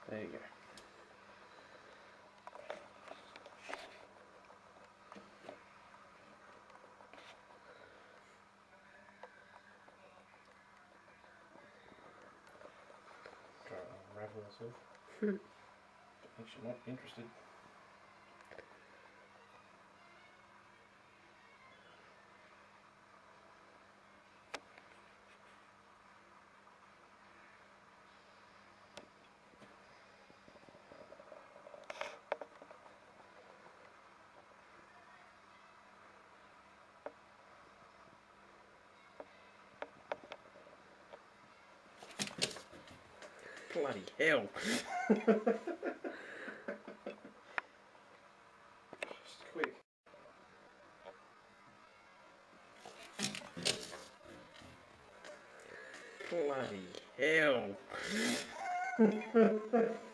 There you go. Try to unravel myself. Makes you not interested. Bloody hell. Just quick. Bloody hell.